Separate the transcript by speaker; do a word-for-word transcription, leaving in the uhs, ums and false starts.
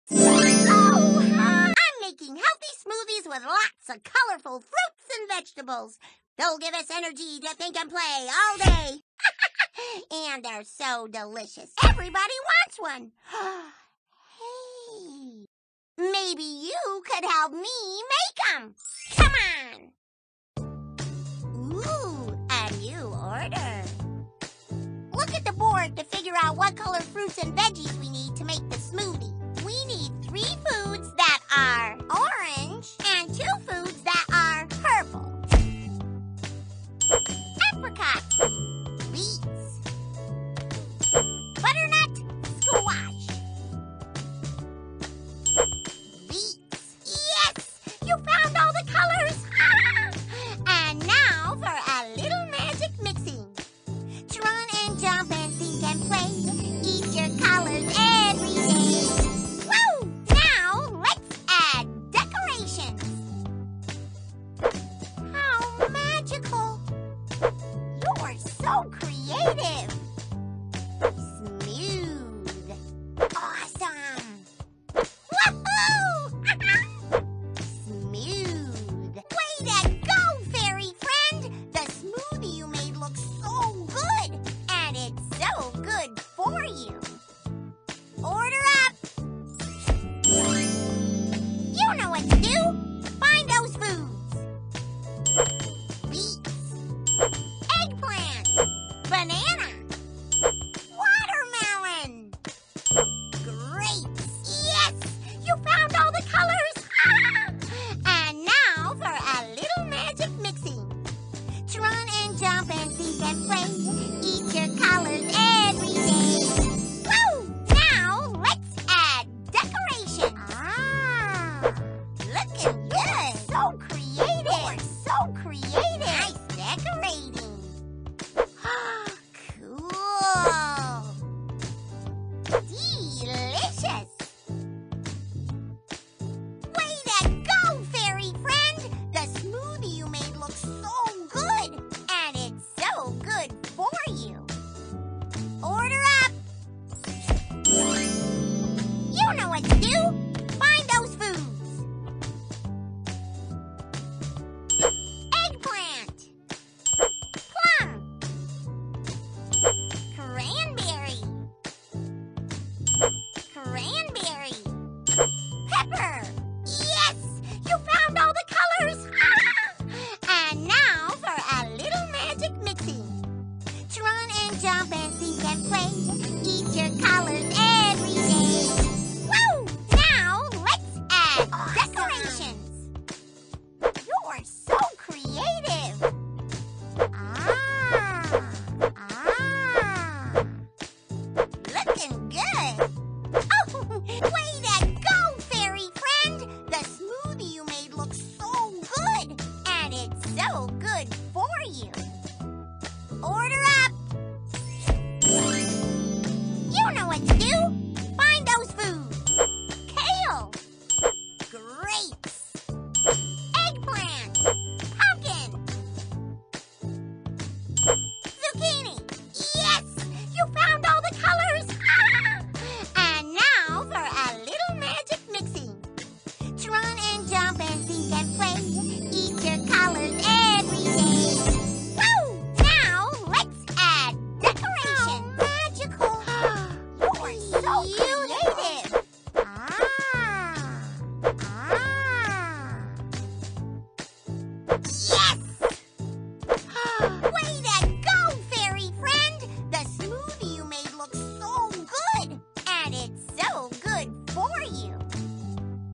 Speaker 1: Oh, uh, I'm making healthy smoothies with lots of colorful fruits and vegetables. They'll give us energy to think and play all day. And they're so delicious. Everybody wants one. Hey, maybe you could help me make them. Come on. Ooh, a new order. Look at the board to figure out what color fruits and veggies we need to make the smoothie. We need three foods that are orange and two foods that are purple. Apricot, beets, butternut, squash. Beets. Yes! You found all the colors! And now for a little magic mixing. To run and jump and think and play. Eat your colors every day. Woo! Now let's add decorations. How magical! You're so creative. Smooth. Awesome. Woohoo! Smooth. Way to go, fairy friend! The smoothie you made looks so good, and it's so good for you. Order up. You know what to do. Find those foods. Beets, eggplant, banana, watermelon, grapes. Yes, you found all the colors. And now for a little magic mixing. To run and jump and think and play. Eat your colors every day. Woo! Now let's add decorations. Ah, looking good. So creative. You're so creative. Nice decorating. Cool. Delicious. Way to go, fairy friend! The smoothie you made looks so good, and it's so good for you. Order up. You know what to do. Find those foods. Eggplant, plum, cranberry, cranberry, pepper. Yes, you found all the colors. And now for a little magic mixing. To run and jump and think and play. Eat your colors every day. Woo! Now let's add decorations. You're so creative. Ah, ah, looking good. Oh, way to go, fairy friend! The smoothie you made looks so good, and it's so good for you. Order up. You know what to do. Find those foods. Kale, grapes, eggplant, pumpkin, zucchini. Yes, you found all the colors. And now for a little magic mixing. To run and jump and think and play. Eat your colors every day. Woo! Now let's add decorations. How magical. You're so creative. Ah. Ah.